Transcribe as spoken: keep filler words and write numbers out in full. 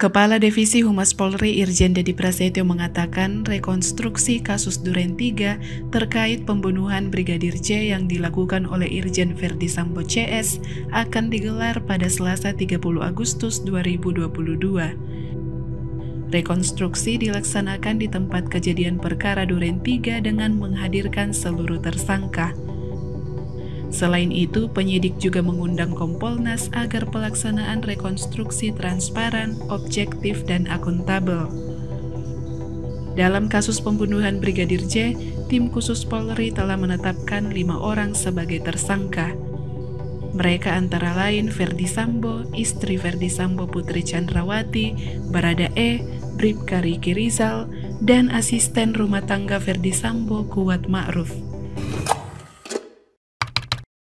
Kepala Divisi Humas Polri Irjen Dedi Prasetyo mengatakan rekonstruksi kasus Duren tiga terkait pembunuhan Brigadir J yang dilakukan oleh Irjen Verdi Sambo C S akan digelar pada Selasa tiga puluh Agustus dua ribu dua puluh dua. Rekonstruksi dilaksanakan di tempat kejadian perkara Duren tiga dengan menghadirkan seluruh tersangka. Selain itu, penyidik juga mengundang Kompolnas agar pelaksanaan rekonstruksi transparan, objektif, dan akuntabel. Dalam kasus pembunuhan Brigadir J, tim khusus Polri telah menetapkan lima orang sebagai tersangka. Mereka antara lain Verdi Sambo, istri Verdi Sambo Putri Chandrawati, Baradae, Bribka Riki Rizal, dan asisten rumah tangga Verdi Sambo Kuat Ma'ruf.